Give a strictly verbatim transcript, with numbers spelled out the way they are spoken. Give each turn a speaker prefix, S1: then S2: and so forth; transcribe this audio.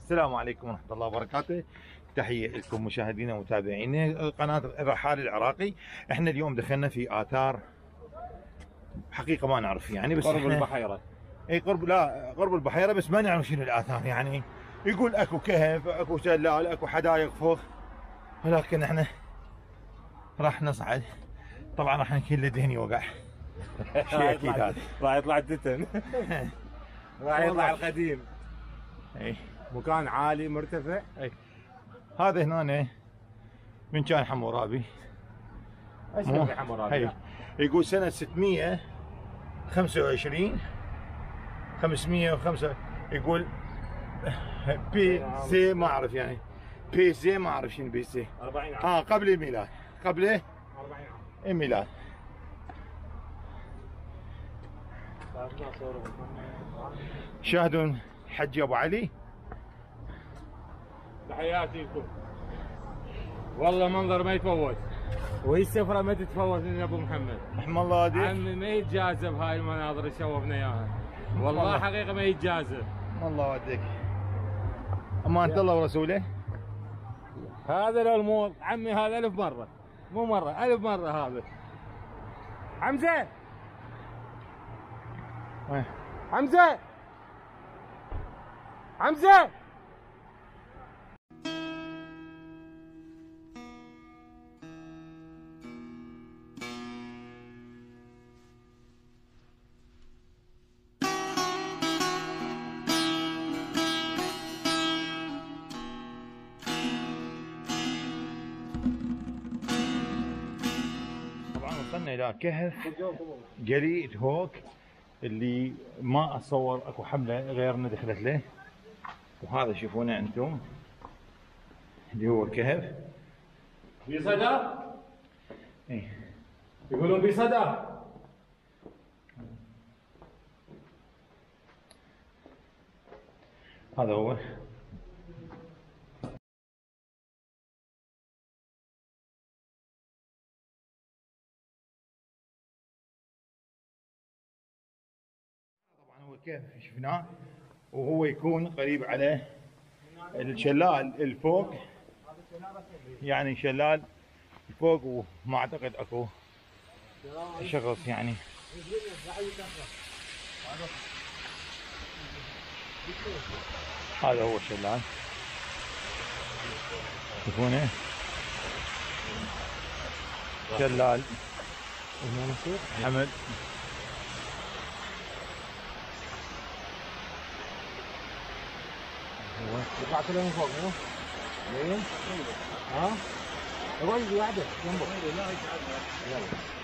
S1: السلام عليكم ورحمة الله وبركاته. تحية لكم مشاهدينا ومتابعينا قناة الرحال العراقي. احنا اليوم دخلنا في آثار حقيقة ما نعرف يعني، بس
S2: قرب البحيرة.
S1: اي قرب، لا قرب البحيرة، بس ما نعرف شنو الآثار. يعني يقول اكو كهف، اكو شلال، اكو حدايق فوق، ولكن احنا راح نصعد. طبعا راح نكيل لدهني وقع شيء اكيد. هذا
S2: راح يطلع التتن راح يطلع القديم.
S1: اي
S2: مكان عالي مرتفع.
S1: اي هذا هنا من كان حمورابي.
S2: ايش كان في حمورابي؟
S1: يقول سنة ستمية وخمسة وعشرين خمسمية وخمسة، يقول بي سي ما اعرف يعني بي سي ما اعرف شنو بي سي.
S2: أربعين عام.
S1: اه قبل الميلاد، قبل
S2: أربعين عام
S1: الميلاد. شاهدون حجي ابو علي.
S2: تحياتي لكم. والله منظر ما يتفوت، وهي السفرة ما تتفوت من ابو محمد.
S1: رحم الله والديك.
S2: عمي ما يتجازف هاي المناظر اللي شوفنا اياها، والله حقيقة ما يتجازف.
S1: الله وديك. امانة الله ورسوله.
S2: هذا لو الموت عمي هذا ألف مرة، مو مرة، ألف مرة هذا. حمزة
S1: وين؟
S2: حمزة حمزة
S1: وصلنا الى كهف جليد هوك اللي ما اتصور اكو حمله غيرنا دخلت له. وهذا شوفونه انتم اللي هو الكهف.
S2: بصدى؟
S1: ايه
S2: يقولون بصدى.
S1: هذا هو. هو كيف شفناه، وهو يكون قريب على الشلال الفوق، يعني شلال الفوق، وما اعتقد اكو شخص يعني. هذا هو الشلال شوفونه، شلال حمد.
S2: طلعت له من فوق مو؟ وين؟ ها؟ وين قاعدة جنبه؟ يلا